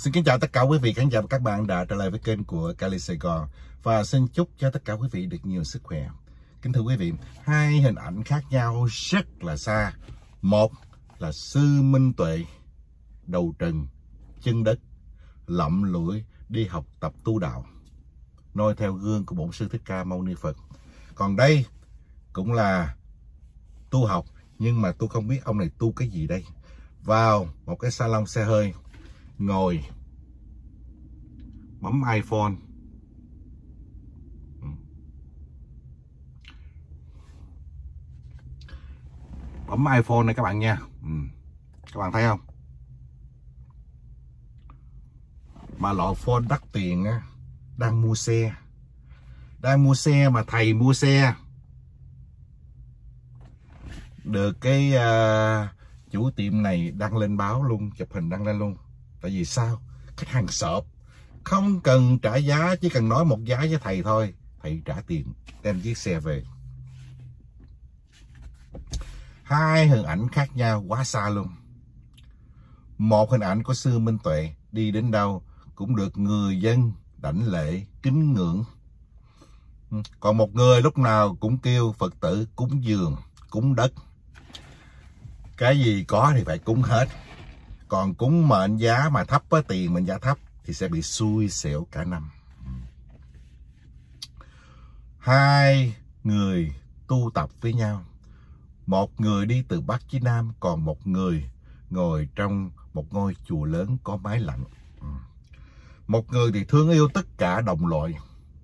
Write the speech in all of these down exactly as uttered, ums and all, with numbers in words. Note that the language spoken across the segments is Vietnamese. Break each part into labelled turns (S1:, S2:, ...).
S1: Xin kính chào tất cả quý vị khán giả và các bạn đã trở lại với kênh của Cali Sài Gòn. Và xin chúc cho tất cả quý vị được nhiều sức khỏe. Kính thưa quý vị, hai hình ảnh khác nhau rất là xa. Một là Sư Minh Tuệ, đầu trần, chân đất, lậm lũi đi học tập tu đạo, noi theo gương của Bổn Sư Thích Ca Mâu Ni Phật. Còn đây cũng là tu học, nhưng mà tôi không biết ông này tu cái gì đây. Vào một cái salon xe hơi, ngồi bấm iPhone, bấm iPhone này các bạn nha. Các bạn thấy không? Mà loại phone đắt tiền á, đang mua xe, đang mua xe mà thầy mua xe được cái uh, chủ tiệm này đăng lên báo luôn, chụp hình đăng lên luôn. Tại vì sao? Khách hàng sộp, không cần trả giá, chỉ cần nói một giá với thầy thôi, thầy trả tiền đem chiếc xe về. Hai hình ảnh khác nhau quá xa luôn. Một hình ảnh của Sư Minh Tuệ đi đến đâu cũng được người dân đảnh lễ kính ngưỡng, còn một người lúc nào cũng kêu Phật tử cúng dường, cúng đất. Cái gì có thì phải cúng hết, còn cúng mệnh giá mà thấp á, tiền mệnh giá thấp thì sẽ bị xui xẻo cả năm. Hai người tu tập với nhau, một người đi từ Bắc chí Nam, còn một người ngồi trong một ngôi chùa lớn có mái lạnh. Một người thì thương yêu tất cả đồng loại,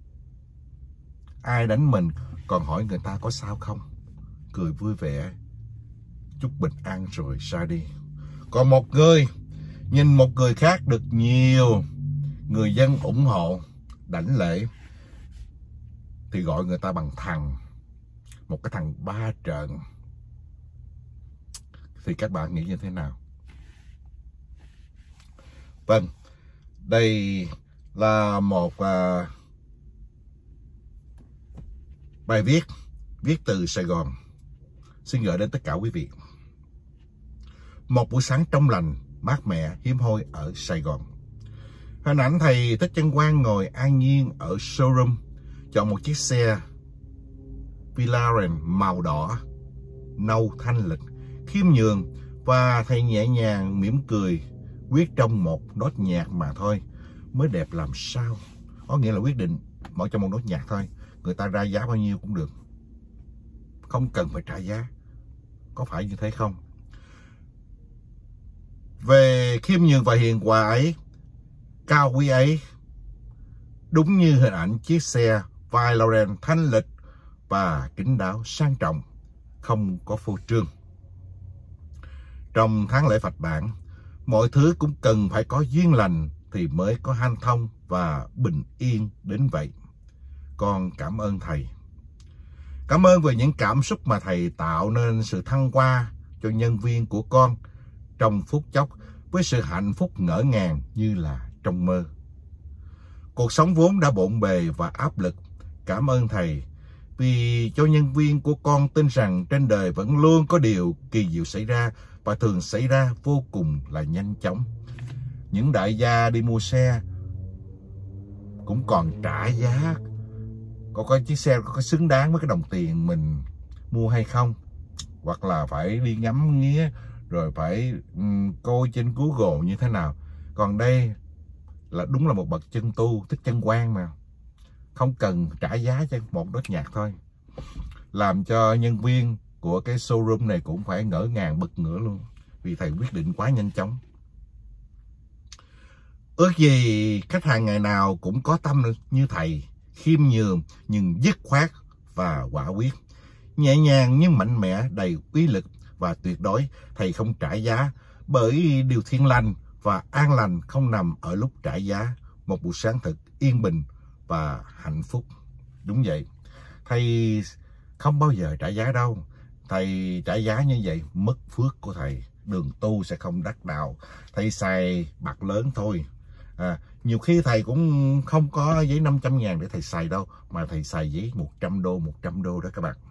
S1: ai đánh mình còn hỏi người ta có sao không, cười vui vẻ, chúc bình an rồi ra đi. Còn một người nhìn một người khác được nhiều người dân ủng hộ, đảnh lễ, thì gọi người ta bằng thằng, một cái thằng ba trợn. Thì các bạn nghĩ như thế nào? Vâng, đây là một uh, bài viết viết từ Sài Gòn, xin gửi đến tất cả quý vị. Một buổi sáng trong lành, mát mẻ, hiếm hoi ở Sài Gòn. Hình ảnh thầy Thích Chân Quang ngồi an nhiên ở showroom, chọn một chiếc xe McLaren màu đỏ, nâu thanh lịch, khiêm nhường, và thầy nhẹ nhàng mỉm cười, viết trong một nốt nhạc mà thôi, mới đẹp làm sao. Có nghĩa là quyết định mở trong một nốt nhạc thôi, người ta ra giá bao nhiêu cũng được, không cần phải trả giá. Có phải như thế không? Về khiêm nhường và hiền hòa ấy, cao quý ấy, đúng như hình ảnh chiếc xe McLaren thanh lịch và kín đáo sang trọng, không có phô trương. Trong tháng lễ Phật bản, mọi thứ cũng cần phải có duyên lành thì mới có hanh thông và bình yên đến vậy. Con cảm ơn thầy. Cảm ơn về những cảm xúc mà thầy tạo nên sự thăng hoa cho nhân viên của con trong phút chốc, với sự hạnh phúc ngỡ ngàng như là trong mơ. Cuộc sống vốn đã bộn bề và áp lực. Cảm ơn thầy vì cho nhân viên của con tin rằng trên đời vẫn luôn có điều kỳ diệu xảy ra, và thường xảy ra vô cùng là nhanh chóng. Những đại gia đi mua xe cũng còn trả giá, có cái chiếc xe có xứng đáng với cái đồng tiền mình mua hay không, hoặc là phải đi ngắm nghía rồi phải um, coi trên Google như thế nào. Còn đây là đúng là một bậc chân tu, Thích Chân Quang mà, không cần trả giá cho một nốt nhạc thôi, làm cho nhân viên của cái showroom này cũng phải ngỡ ngàng bật ngửa luôn, vì thầy quyết định quá nhanh chóng. Ước gì khách hàng ngày nào cũng có tâm như thầy, khiêm nhường nhưng dứt khoát và quả quyết, nhẹ nhàng nhưng mạnh mẽ, đầy uy lực, và tuyệt đối thầy không trả giá, bởi điều thiện lành và an lành không nằm ở lúc trả giá. Một buổi sáng thật yên bình và hạnh phúc. Đúng vậy, thầy không bao giờ trả giá đâu. Thầy trả giá như vậy mất phước của thầy, đường tu sẽ không đắc đạo. Thầy xài bạc lớn thôi. À, nhiều khi thầy cũng không có giấy năm trăm ngàn để thầy xài đâu, mà thầy xài giấy một trăm đô, một trăm đô đó các bạn.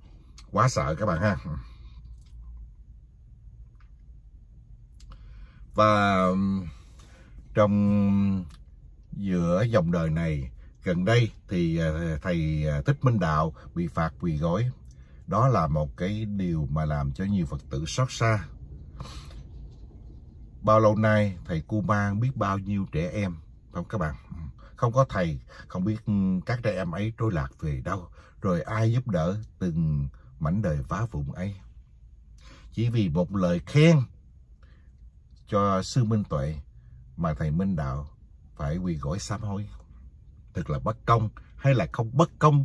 S1: Quá sợ các bạn ha. Và trong giữa dòng đời này, gần đây thì thầy Thích Minh Đạo bị phạt quỳ gối. Đó là một cái điều mà làm cho nhiều Phật tử xót xa. Bao lâu nay thầy cu mang biết bao nhiêu trẻ em, không các bạn? Không có thầy, không biết các trẻ em ấy trôi lạc về đâu, rồi ai giúp đỡ từng mảnh đời vá vụn ấy. Chỉ vì một lời khen cho sư Minh Tuệ mà thầy Minh Đạo phải quỳ gối sám hối. Thật là bất công hay là không bất công?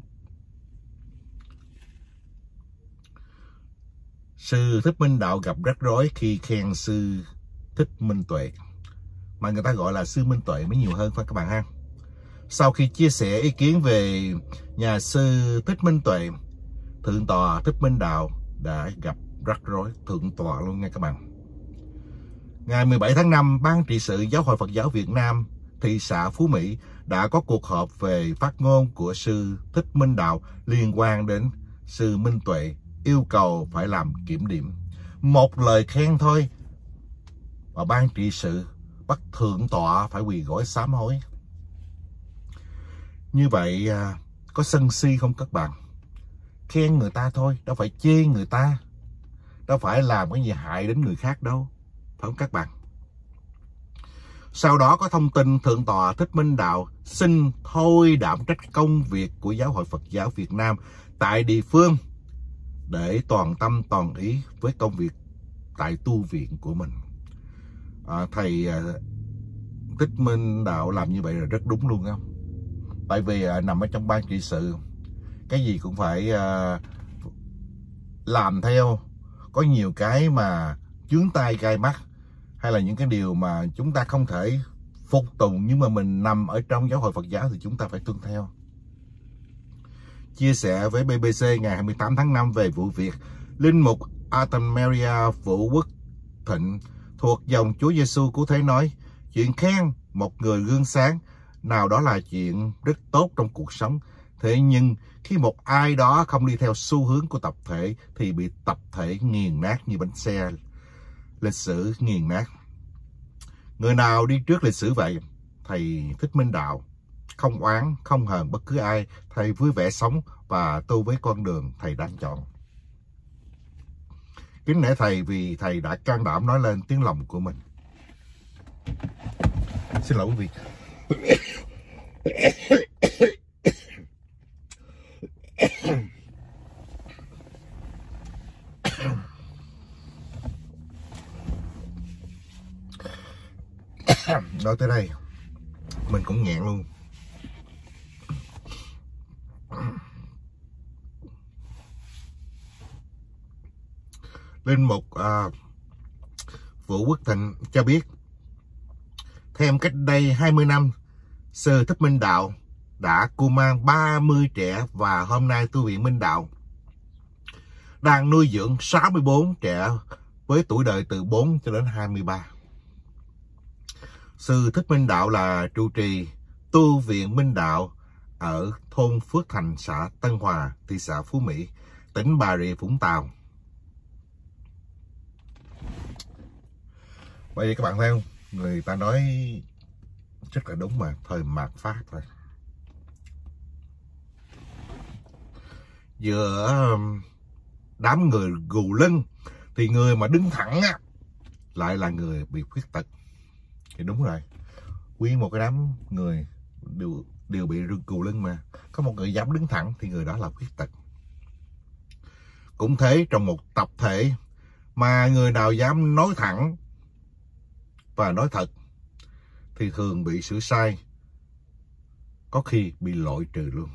S1: Sư Thích Minh Đạo gặp rắc rối khi khen sư Thích Minh Tuệ, mà người ta gọi là sư Minh Tuệ mới nhiều hơn phải các bạn ha. Sau khi chia sẻ ý kiến về nhà sư Thích Minh Tuệ, Thượng tọa Thích Minh Đạo đã gặp rắc rối thượng tọa luôn nha các bạn. Ngày mười bảy tháng năm, Ban trị sự Giáo hội Phật giáo Việt Nam thị xã Phú Mỹ đã có cuộc họp về phát ngôn của sư Thích Minh Đạo liên quan đến sư Minh Tuệ, yêu cầu phải làm kiểm điểm. Một lời khen thôi và ban trị sự bắt thượng tọa phải quỳ gối sám hối. Như vậy có sân si không các bạn? Khen người ta thôi, đâu phải chê người ta, đâu phải làm cái gì hại đến người khác đâu, phải không các bạn? Sau đó có thông tin Thượng tọa Thích Minh Đạo xin thôi đảm trách công việc của Giáo hội Phật giáo Việt Nam tại địa phương để toàn tâm toàn ý với công việc tại tu viện của mình. À, thầy à, Thích Minh Đạo làm như vậy là rất đúng luôn không? Tại vì à, nằm ở trong ban trị sự, cái gì cũng phải à, làm theo. Có nhiều cái mà chướng tai gai mắt, hay là những cái điều mà chúng ta không thể phục tùng, nhưng mà mình nằm ở trong Giáo hội Phật giáo thì chúng ta phải tuân theo. Chia sẻ với bê bê xê ngày hai mươi tám tháng năm về vụ việc, Linh mục Arthur Maria Vũ Quốc Thịnh thuộc dòng Chúa Giêsu Cứu Thế nói, chuyện khen một người gương sáng nào đó là chuyện rất tốt trong cuộc sống. Thế nhưng khi một ai đó không đi theo xu hướng của tập thể thì bị tập thể nghiền nát như bánh xe lịch sử nghiền nát. Người nào đi trước lịch sử vậy? Thầy Thích Minh Đạo không oán, không hờn bất cứ ai. Thầy vui vẻ sống và tu với con đường thầy đang chọn. Kính nể thầy vì thầy đã can đảm nói lên tiếng lòng của mình. Xin lỗi quý vị. Nói tới đây mình cũng nghẹn luôn. Linh mục à, Vũ Quốc Thịnh cho biết, thêm cách đây hai mươi năm, sư Thích Minh Đạo đã cưu mang ba mươi trẻ và hôm nay tu viện Minh Đạo đang nuôi dưỡng sáu mươi tư trẻ với tuổi đời từ bốn cho đến hai mươi ba. Sư Thích Minh Đạo là trụ trì tu viện Minh Đạo ở thôn Phước Thành, xã Tân Hòa, thị xã Phú Mỹ, tỉnh Bà Rịa Vũng Tàu. Bởi vì các bạn thấy không, người ta nói rất là đúng mà, thời mạt Pháp thôi. Giữa đám người gù lưng thì người mà đứng thẳng á lại là người bị khuyết tật. Thì đúng rồi, nguyên một cái đám người đều đều bị gù lưng mà có một người dám đứng thẳng thì người đó là khuyết tật. Cũng thế, trong một tập thể mà người nào dám nói thẳng và nói thật thì thường bị sửa sai, có khi bị loại trừ luôn.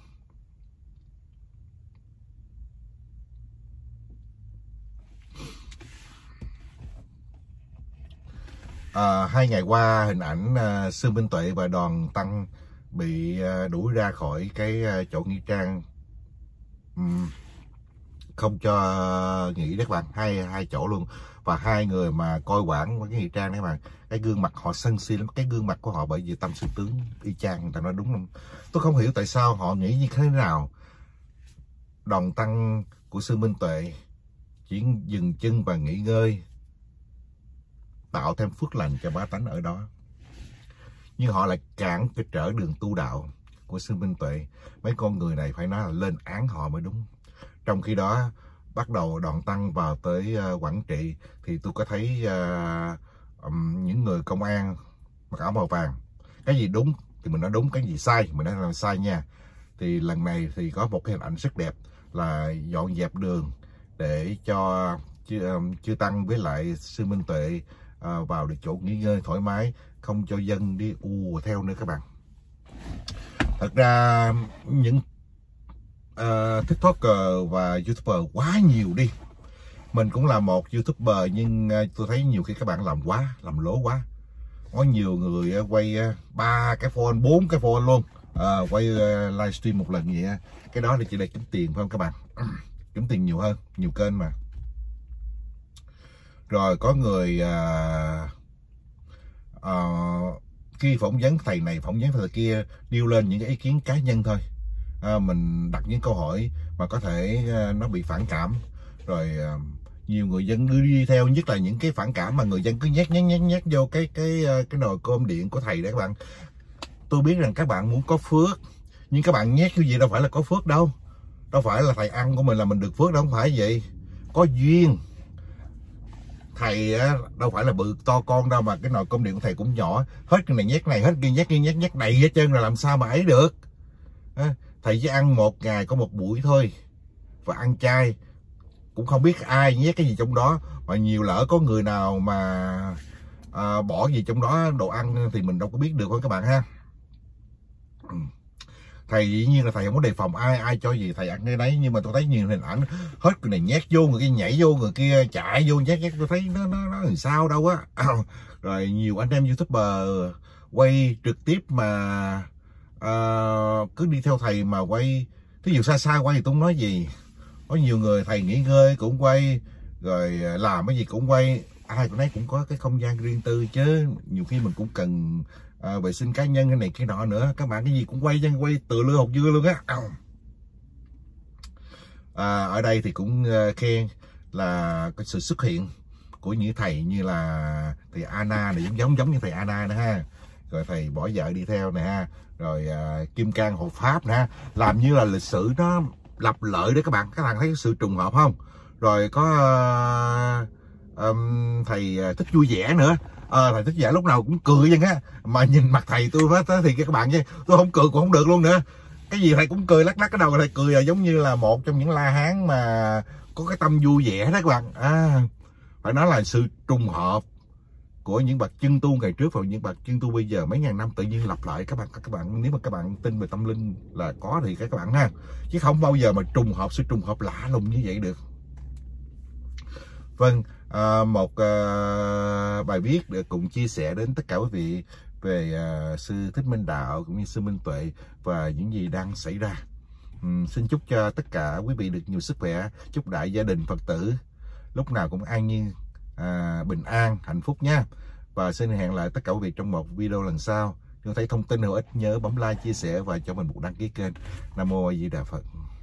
S1: À, hai ngày qua hình ảnh uh, sư Minh Tuệ và đoàn tăng bị uh, đuổi ra khỏi cái uh, chỗ nghĩa trang, um, không cho nghỉ đấy các bạn, hai hai chỗ luôn. Và hai người mà coi quản cái nghĩa trang đấy các bạn, cái gương mặt họ sân si lắm, cái gương mặt của họ bởi vì tâm sư tướng y chang, người ta nói đúng không? Tôi không hiểu tại sao họ nghĩ như thế nào. Đoàn tăng của sư Minh Tuệ chỉ dừng chân và nghỉ ngơi tạo thêm phước lành cho bá tánh ở đó. Nhưng họ lại cản cái trở đường tu đạo của sư Minh Tuệ. Mấy con người này phải nói là lên án họ mới đúng. Trong khi đó bắt đầu đoàn tăng vào tới uh, Quảng Trị thì tôi có thấy uh, um, những người công an mặc áo màu vàng. Cái gì đúng thì mình nói đúng, cái gì sai mình nói là sai nha. Thì lần này thì có một cái hình ảnh rất đẹp là dọn dẹp đường để cho chư, um, chư tăng với lại sư Minh Tuệ uh, vào được chỗ nghỉ ngơi thoải mái, không cho dân đi ù theo nữa các bạn. Thật ra những uh, TikToker và YouTuber quá nhiều đi. Mình cũng là một YouTuber nhưng uh, tôi thấy nhiều khi các bạn làm quá, làm lố quá. Có nhiều người uh, quay ba uh, cái phone, bốn cái phone luôn, uh, quay uh, livestream một lần vậy. Cái đó là chỉ để kiếm tiền phải không các bạn? Kiếm tiền nhiều hơn, nhiều kênh mà. Rồi có người uh, uh, khi phỏng vấn thầy này, phỏng vấn thầy kia, nêu lên những cái ý kiến cá nhân thôi. À, mình đặt những câu hỏi mà có thể uh, nó bị phản cảm. Rồi uh, nhiều người dân cứ đi theo, nhất là những cái phản cảm mà người dân cứ nhét nhét nhét nhét vô cái cái cái nồi cơm điện của thầy đấy các bạn. Tôi biết rằng các bạn muốn có phước, nhưng các bạn nhét cái gì đâu phải là có phước đâu. Đâu phải là thầy ăn của mình là mình được phước đâu, không phải vậy. Có duyên. Thầy á, đâu phải là bự to con đâu mà cái nồi cơm điện của thầy cũng nhỏ. Hết cái này nhét này, hết kia nhét kia nhét nhét đầy hết trơn, là làm sao mà ấy được. À, thầy chỉ ăn một ngày có một buổi thôi. Và ăn chay. Cũng không biết ai nhét cái gì trong đó. Mà nhiều lỡ có người nào mà à, bỏ gì trong đó đồ ăn thì mình đâu có biết được thôi các bạn ha. Thầy dĩ nhiên là thầy không có đề phòng ai, ai cho gì thầy ăn cái đấy. Nhưng mà tôi thấy nhiều hình ảnh hết người này nhét vô, người kia nhảy vô, người kia chạy vô nhét nhét. Tôi thấy nó nó nó làm sao đâu á. Rồi nhiều anh em YouTuber quay trực tiếp mà uh, cứ đi theo thầy mà quay. Thí dụ xa xa quay thì tôi không nói gì. Có nhiều người thầy nghỉ ngơi cũng quay, rồi làm cái gì cũng quay. Ai cũng nấy cũng có cái không gian riêng tư chứ. Nhiều khi mình cũng cần À, vệ sinh cá nhân cái này cái nọ nữa. Các bạn cái gì cũng quay chứ, quay tự lưa hột dưa luôn á. À, ở đây thì cũng uh, khen là cái sự xuất hiện của những thầy như là thầy Anna này, giống giống giống như thầy Anna nữa ha. Rồi thầy bỏ vợ đi theo nè ha. Rồi uh, Kim Cang hộ pháp nè, làm như là lịch sử nó lặp lợi đấy các bạn. Các bạn thấy sự trùng hợp không? Rồi có uh, um, thầy uh, thích vui vẻ nữa. À, thầy thích giả lúc nào cũng cười vậy á, mà nhìn mặt thầy tôi đó thì các bạn chứ tôi không cười cũng không được luôn nữa. Cái gì thầy cũng cười, lắc lắc cái đầu thầy cười, là giống như là một trong những la hán mà có cái tâm vui vẻ đó các bạn. À, phải nói là sự trùng hợp của những bậc chân tu ngày trước và những bậc chân tu bây giờ mấy ngàn năm tự nhiên lặp lại các bạn. Các bạn nếu mà các bạn tin về tâm linh là có thì các bạn ha, chứ không bao giờ mà trùng hợp, sự trùng hợp lạ lùng như vậy được. Vâng, à, một à, bài viết để cùng chia sẻ đến tất cả quý vị về à, sư Thích Minh Đạo cũng như sư Minh Tuệ và những gì đang xảy ra. uhm, Xin chúc cho tất cả quý vị được nhiều sức khỏe, chúc đại gia đình Phật tử lúc nào cũng an nhiên, à, bình an, hạnh phúc nha. Và xin hẹn lại tất cả quý vị trong một video lần sau. Nếu thấy thông tin hữu ích nhớ bấm like, chia sẻ và cho mình một đăng ký kênh. Nam Mô A Di Đà Phật.